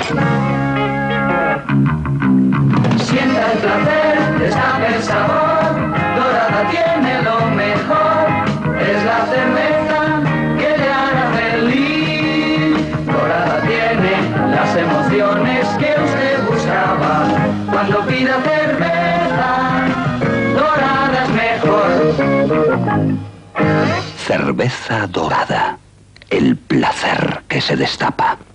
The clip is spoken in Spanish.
Sienta el placer, destape el sabor, Dorada tiene lo mejor, es la cerveza que le hará feliz. Dorada tiene las emociones que usted buscaba, cuando pida cerveza, Dorada es mejor. Cerveza Dorada, el placer que se destapa.